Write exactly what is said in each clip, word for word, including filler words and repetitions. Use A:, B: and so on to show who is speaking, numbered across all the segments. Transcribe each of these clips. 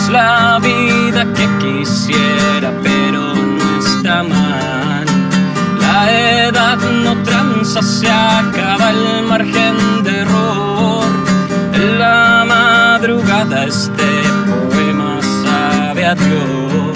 A: es la vida que quisiera, pero no está mal. La edad no tranza, se acaba el margen de error. En la madrugada este poema sabe a Dios.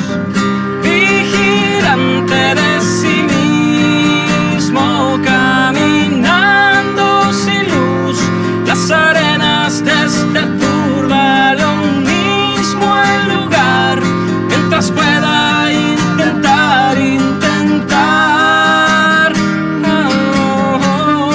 A: Vigilante de sí mismo, caminando sin luz, las arenas de este turba, lo mismo el lugar, mientras pueda intentar, intentar. Oh, oh,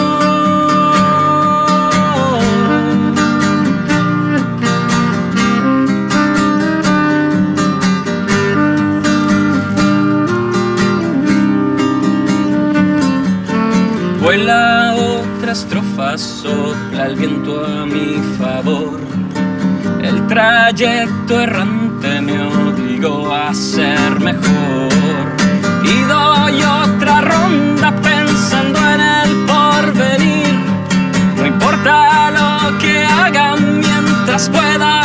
A: oh. Vuela otra estrofa, sopla el viento a mi favor. El trayecto errante me obligó a ser mejor. Y doy otra ronda pensando en el porvenir. No importa lo que haga mientras pueda